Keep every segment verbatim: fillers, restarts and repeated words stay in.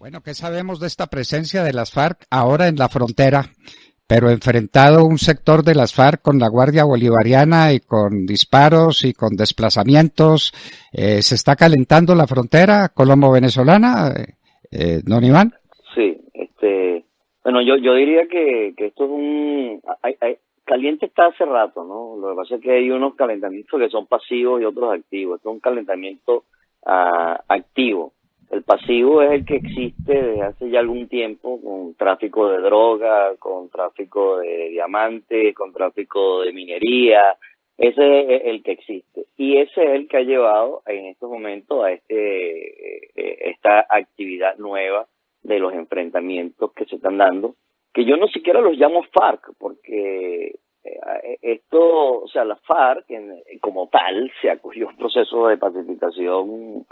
Bueno, ¿qué sabemos de esta presencia de las FARC ahora en la frontera, pero enfrentado un sector de las FARC con la Guardia Bolivariana y con disparos y con desplazamientos? Eh, ¿se está calentando la frontera colombo-venezolana, eh, eh, don Iván? Sí, este, bueno, yo yo diría que, que esto es un... Hay, hay, caliente está hace rato, ¿no? Lo que pasa es que hay unos calentamientos que son pasivos y otros activos. Esto es un calentamiento uh, activo. El pasivo es el que existe desde hace ya algún tiempo, con tráfico de droga, con tráfico de diamantes, con tráfico de minería. Ese es el que existe. Y ese es el que ha llevado en estos momentos a este esta actividad nueva de los enfrentamientos que se están dando, que yo no siquiera los llamo FARC, porque esto, o sea, la FARC en, como tal se acogió a un proceso de pacificación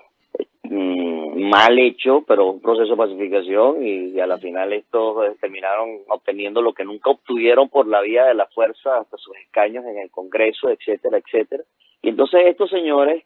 mal hecho, pero un proceso de pacificación, y, y a la final estos terminaron obteniendo lo que nunca obtuvieron por la vía de la fuerza hasta sus escaños en el Congreso, etcétera, etcétera. Y entonces estos señores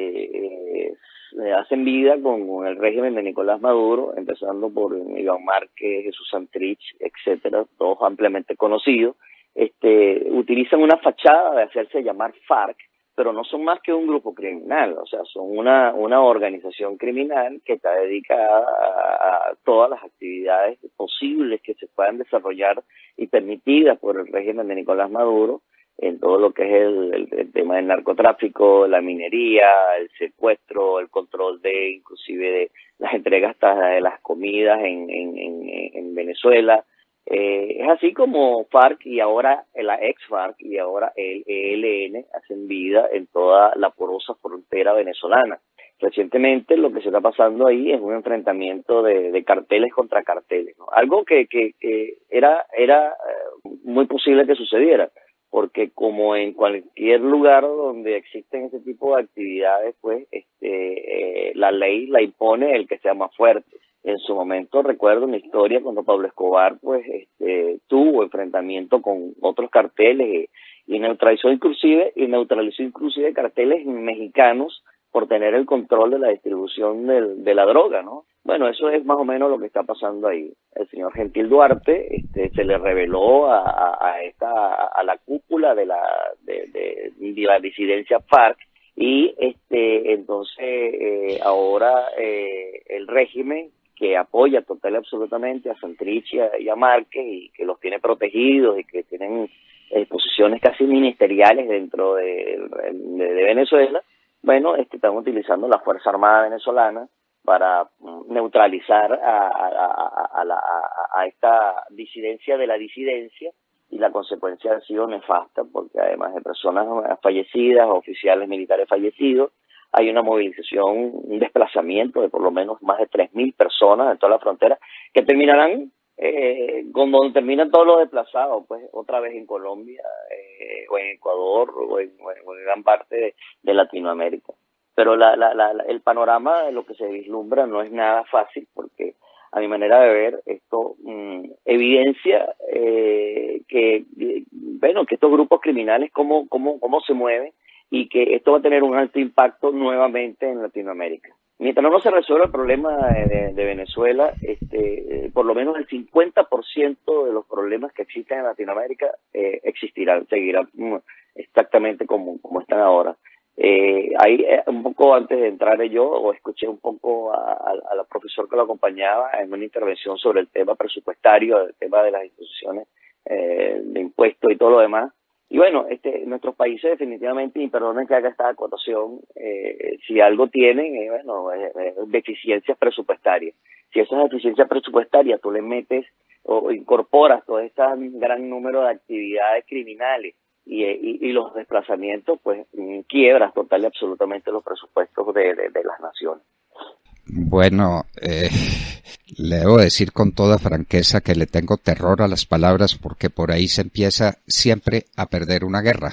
que eh, hacen vida con, con el régimen de Nicolás Maduro, empezando por Iván Márquez, Jesús Santrich, etcétera, todos ampliamente conocidos, este, utilizan una fachada de hacerse llamar FARC, pero no son más que un grupo criminal, o sea, son una una organización criminal que está dedicada a, a todas las actividades posibles que se puedan desarrollar y permitidas por el régimen de Nicolás Maduro, en todo lo que es el, el, el tema del narcotráfico, la minería, el secuestro, el control de, inclusive, de las entregas de las comidas en, en, en, en Venezuela. Eh, es así como FARC y ahora la ex FARC y ahora el E L N hacen vida en toda la porosa frontera venezolana. Recientemente lo que se está pasando ahí es un enfrentamiento de, de carteles contra carteles, ¿no? Algo que, que, que era, era muy posible que sucediera, porque como en cualquier lugar donde existen ese tipo de actividades, pues este, eh, la ley la impone el que sea más fuerte. En su momento recuerdo una historia cuando Pablo Escobar pues este, tuvo enfrentamiento con otros carteles y, y neutralizó inclusive y neutralizó inclusive carteles mexicanos por tener el control de la distribución de, de la droga, ¿no? Bueno, eso es más o menos lo que está pasando ahí. El señor Gentil Duarte este, se le reveló a, a, a esta a la cúpula de la de, de, de la disidencia FARC. Y este entonces eh, ahora eh, el régimen, que apoya total y absolutamente a Santrich y a, y a Márquez, y que los tiene protegidos y que tienen eh, posiciones casi ministeriales dentro de, de, de Venezuela, bueno, este, están utilizando la Fuerza Armada venezolana para neutralizar a, a, a, a, la, a, a esta disidencia de la disidencia, y la consecuencia ha sido nefasta, porque además de personas fallecidas, oficiales militares fallecidos, hay una movilización, un desplazamiento de por lo menos más de tres mil personas en toda la frontera, que terminarán, eh, cuando terminan todos los desplazados, pues otra vez en Colombia, eh, o en Ecuador, o en, o en gran parte de, de Latinoamérica. Pero la, la, la, el panorama de lo que se vislumbra no es nada fácil, porque a mi manera de ver, esto mmm, evidencia eh, que, bueno, que estos grupos criminales, cómo, cómo, cómo se mueven, y que esto va a tener un alto impacto nuevamente en Latinoamérica. Mientras no se resuelva el problema de, de Venezuela, este, eh, por lo menos el cincuenta por ciento de los problemas que existen en Latinoamérica eh, existirán, seguirán mm, exactamente como, como están ahora. Eh, ahí, eh, un poco antes de entrar yo, o escuché un poco a, a, a la profesora que lo acompañaba en una intervención sobre el tema presupuestario, el tema de las disposiciones eh, de impuestos y todo lo demás. Y bueno, este, nuestros países definitivamente, y perdonen que haga esta acotación, eh, si algo tienen, eh, bueno, eh, eh, deficiencias presupuestarias. Si esas deficiencias presupuestarias tú le metes o incorporas todo este gran número de actividades criminales y, y, y los desplazamientos, pues quiebras total y absolutamente los presupuestos de, de, de las naciones. Bueno, eh, le debo decir con toda franqueza que le tengo terror a las palabras, porque por ahí se empieza siempre a perder una guerra,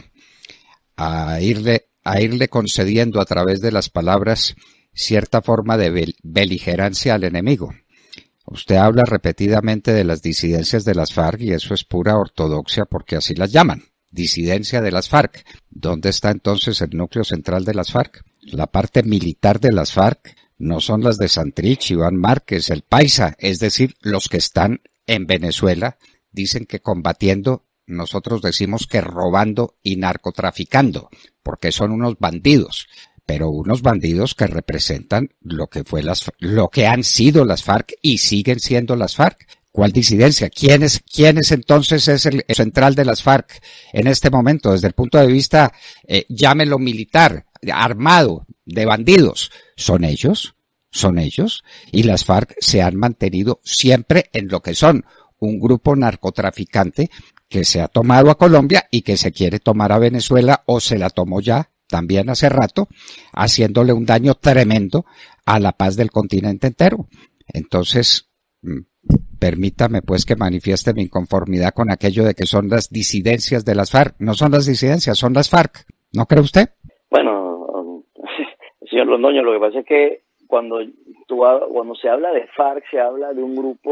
a irle, a irle concediendo a través de las palabras cierta forma de bel- beligerancia al enemigo. Usted habla repetidamente de las disidencias de las FARC y eso es pura ortodoxia, porque así las llaman, disidencia de las FARC. ¿Dónde está entonces el núcleo central de las FARC? La parte militar de las FARC no son las de Santrich, Iván Márquez, el Paisa, es decir, los que están en Venezuela, dicen que combatiendo, nosotros decimos que robando y narcotraficando, porque son unos bandidos, pero unos bandidos que representan lo que fue las, lo que han sido las FARC y siguen siendo las FARC. ¿Cuál disidencia? ¿Quién es, quién es entonces es el central de las FARC en este momento, desde el punto de vista, eh, llámelo militar, armado, de bandidos? ¿Son ellos? ¿Son ellos? Y las FARC se han mantenido siempre en lo que son un grupo narcotraficante que se ha tomado a Colombia y que se quiere tomar a Venezuela o se la tomó ya también hace rato, haciéndole un daño tremendo a la paz del continente entero. Entonces, permítame pues que manifieste mi inconformidad con aquello de que son las disidencias de las FARC. No son las disidencias, son las FARC. ¿No cree usted? Bueno, señor Londoño, lo que pasa es que cuando tú, cuando se habla de FARC, se habla de un grupo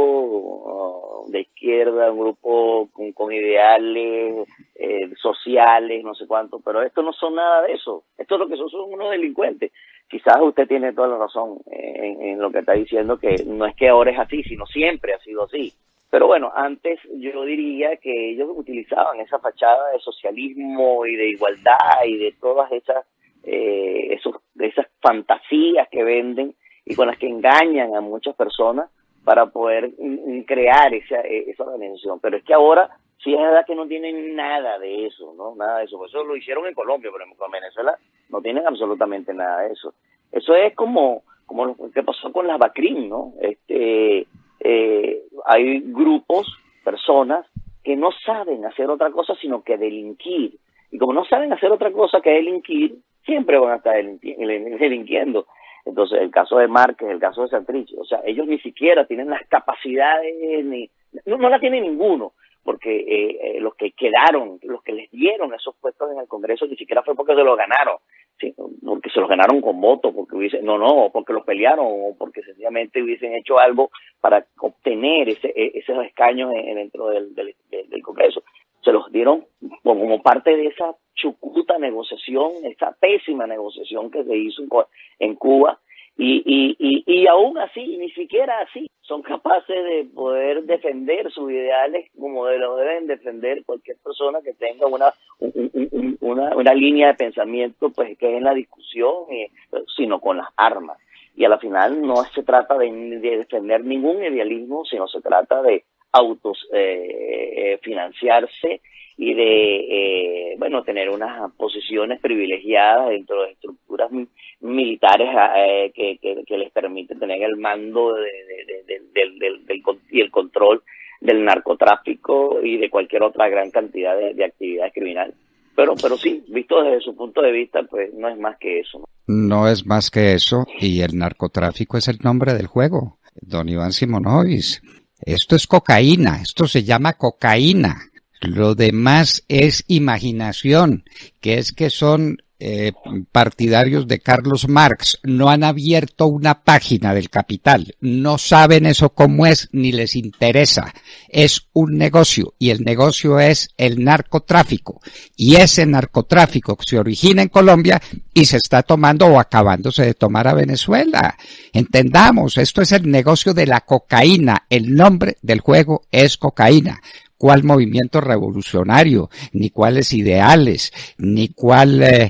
uh, de izquierda, un grupo con, con ideales eh, sociales, no sé cuánto, pero esto no son nada de eso. Esto es lo que son, son unos delincuentes. Quizás usted tiene toda la razón en, en lo que está diciendo, que no es que ahora es así, sino siempre ha sido así. Pero bueno, antes yo diría que ellos utilizaban esa fachada de socialismo y de igualdad y de todas esas eh, esos, esas fantasías que venden y con las que engañan a muchas personas para poder mm, crear esa, esa organización. Pero es que ahora sí es verdad que no tienen nada de eso, ¿no? Nada de eso. Por eso lo hicieron en Colombia, pero en Venezuela no tienen absolutamente nada de eso. Eso es como, como lo que pasó con las BACRIM, ¿no? Este, eh, hay grupos, personas, que no saben hacer otra cosa sino que delinquir. Y como no saben hacer otra cosa que delinquir, siempre van a estar delinquiendo. Entonces, el caso de Márquez, el caso de Santrich, o sea, ellos ni siquiera tienen las capacidades, ni no, no la tiene ninguno, porque eh, eh, los que quedaron, los que les dieron esos puestos en el Congreso, ni siquiera fue porque se los ganaron, ¿sí? Porque se los ganaron con votos, porque hubiesen, no, no, porque los pelearon, o porque sencillamente hubiesen hecho algo para obtener ese, esos escaños en, dentro del, del, del Congreso. Se los dieron como parte de esa chucuta negociación, esa pésima negociación que se hizo en Cuba, y, y, y, y aún así, ni siquiera así, son capaces de poder defender sus ideales como lo deben defender cualquier persona que tenga una un, un, una, una línea de pensamiento, pues que es en la discusión, eh, sino con las armas. Y a la final no se trata de, de defender ningún idealismo, sino se trata de autos eh, financiarse y de eh, bueno tener unas posiciones privilegiadas dentro de estructuras mi, militares eh, que, que, que les permiten tener el mando de, de, de, de, del, del, del, y el control del narcotráfico y de cualquier otra gran cantidad de, de actividades criminales. Pero, pero sí, visto desde su punto de vista, pues no es más que eso, ¿no? No es más que eso, y el narcotráfico es el nombre del juego, don Iván Simonovic. Esto es cocaína, esto se llama cocaína. Lo demás es imaginación, que es que son eh, partidarios de Carlos Marx, no han abierto una página del Capital, no saben eso cómo es, ni les interesa. Es un negocio, y el negocio es el narcotráfico, y ese narcotráfico se origina en Colombia y se está tomando o acabándose de tomar a Venezuela. Entendamos, esto es el negocio de la cocaína, el nombre del juego es cocaína. Cuál movimiento revolucionario, ni cuáles ideales, ni cuál eh,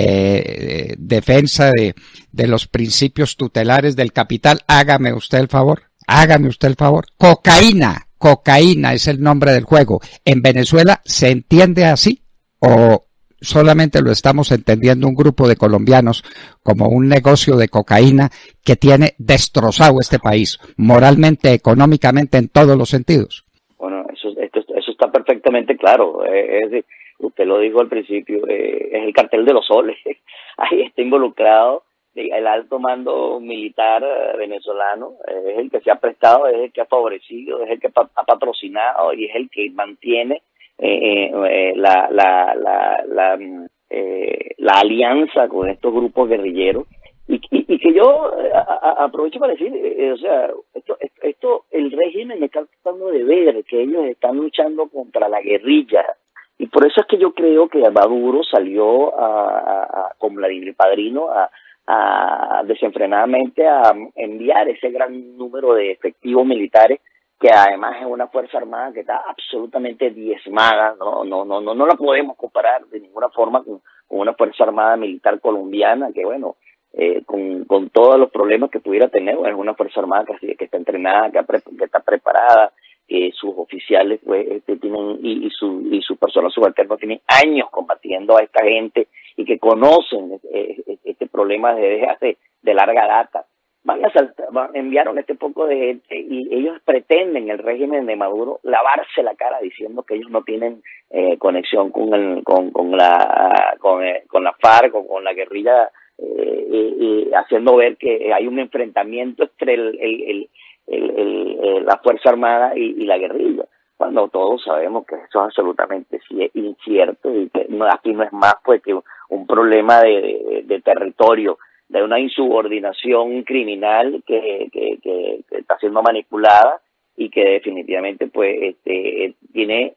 eh, defensa de, de los principios tutelares del capital. Hágame usted el favor, hágame usted el favor. Cocaína, cocaína es el nombre del juego. ¿En Venezuela se entiende así o solamente lo estamos entendiendo un grupo de colombianos como un negocio de cocaína que tiene destrozado este país, moralmente, económicamente, en todos los sentidos? Bueno, eso, esto, eso está perfectamente claro. Eh, es, usted lo dijo al principio, eh, es el cartel de los soles. Ahí está involucrado el alto mando militar venezolano, eh, es el que se ha prestado, es el que ha favorecido, es el que ha patrocinado y es el que mantiene eh, eh, la, la, la, la, eh, la alianza con estos grupos guerrilleros. Y, y, y que yo a, a, aprovecho para decir, eh, o sea, esto, esto, el régimen está tratando de ver que ellos están luchando contra la guerrilla. Y por eso es que yo creo que Maduro salió a, a, a con Vladimir Padrino a, a desenfrenadamente a enviar ese gran número de efectivos militares, que además es una fuerza armada que está absolutamente diezmada, no no no no no la podemos comparar de ninguna forma con, con una fuerza armada militar colombiana, que bueno, eh, con, con todos los problemas que pudiera tener, bueno, es una fuerza armada que, que está entrenada, que, pre, que está preparada, que sus oficiales pues este, tienen y, y su y su personal subalterno tienen años combatiendo a esta gente y que conocen este, este problema desde hace de larga data. Van a saltar, van, enviaron este poco de gente y ellos pretenden, el régimen de Maduro, lavarse la cara diciendo que ellos no tienen eh, conexión con el con con la con, eh, con la FARC o con la guerrilla, eh, y, y haciendo ver que hay un enfrentamiento entre el, el, el, el, el, el la Fuerza Armada y, y la guerrilla, cuando todos sabemos que eso es absolutamente incierto y que no, aquí no es más pues que un problema de, de, de territorio, de una insubordinación criminal que, que, que, que está siendo manipulada y que definitivamente pues este tiene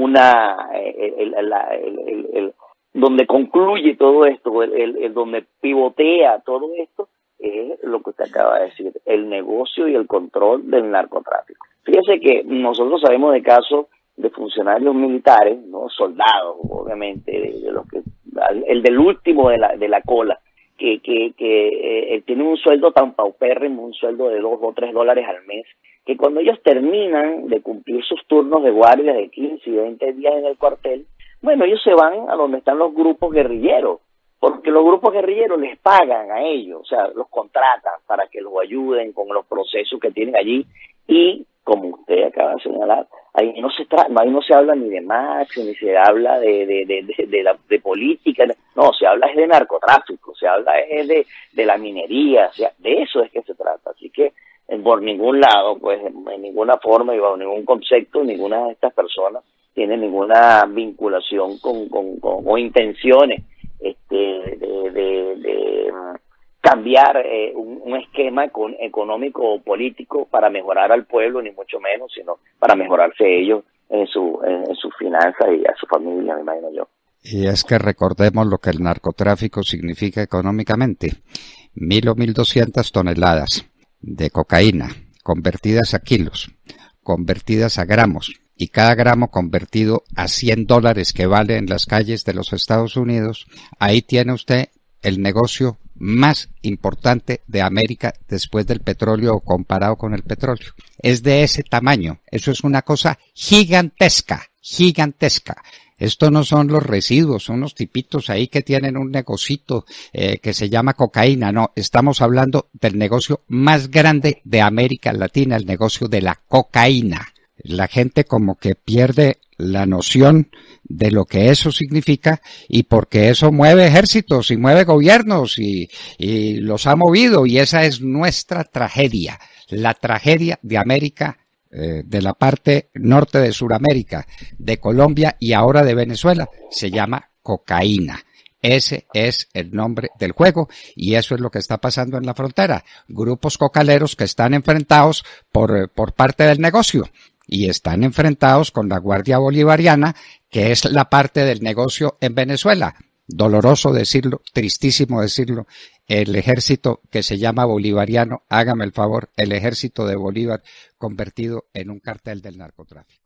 una el, el, el, el, el, donde concluye todo esto, el, el, el donde pivotea todo esto es lo que usted acaba de decir, el negocio y el control del narcotráfico. Fíjese que nosotros sabemos de casos de funcionarios militares, no soldados, obviamente, de, de los que el del último de la de la cola, que que que eh, tiene un sueldo tan paupérrimo, un sueldo de dos o tres dólares al mes, que cuando ellos terminan de cumplir sus turnos de guardia de quince y veinte días en el cuartel, bueno, ellos se van a donde están los grupos guerrilleros, porque los grupos guerrilleros les pagan a ellos, o sea, los contratan para que los ayuden con los procesos que tienen allí y, como usted acaba de señalar, ahí no se tra ahí no se habla ni de Max, ni se habla de de de de, de, la, de política, no, se habla es de narcotráfico, se habla es de, de la minería, o sea, de eso es que se trata. Así que en, por ningún lado, pues en, en ninguna forma y bajo ningún concepto, ninguna de estas personas tiene ninguna vinculación con, con, con o intenciones este de, de, de cambiar eh, un, un esquema con, económico o político para mejorar al pueblo, ni mucho menos, sino para mejorarse ellos en su en, en sus finanzas y a su familia, me imagino yo. Y es que recordemos lo que el narcotráfico significa económicamente. Mil o mil doscientas toneladas de cocaína convertidas a kilos, convertidas a gramos, y cada gramo convertido a cien dólares que vale en las calles de los Estados Unidos. Ahí tiene usted el negocio más importante de América después del petróleo o comparado con el petróleo. Es de ese tamaño. Eso es una cosa gigantesca, gigantesca. Esto no son los residuos, son los tipitos ahí que tienen un negocito eh, que se llama cocaína. No, estamos hablando del negocio más grande de América Latina, el negocio de la cocaína. La gente como que pierde la noción de lo que eso significa y porque eso mueve ejércitos y mueve gobiernos y, y los ha movido, y esa es nuestra tragedia, la tragedia de América, eh, de la parte norte de Sudamérica, de Colombia y ahora de Venezuela, se llama cocaína. Ese es el nombre del juego y eso es lo que está pasando en la frontera. Grupos cocaleros que están enfrentados por, por parte del negocio. Y están enfrentados con la Guardia Bolivariana, que es la parte del negocio en Venezuela. Doloroso decirlo, tristísimo decirlo, el ejército que se llama bolivariano, hágame el favor, el ejército de Bolívar convertido en un cartel del narcotráfico.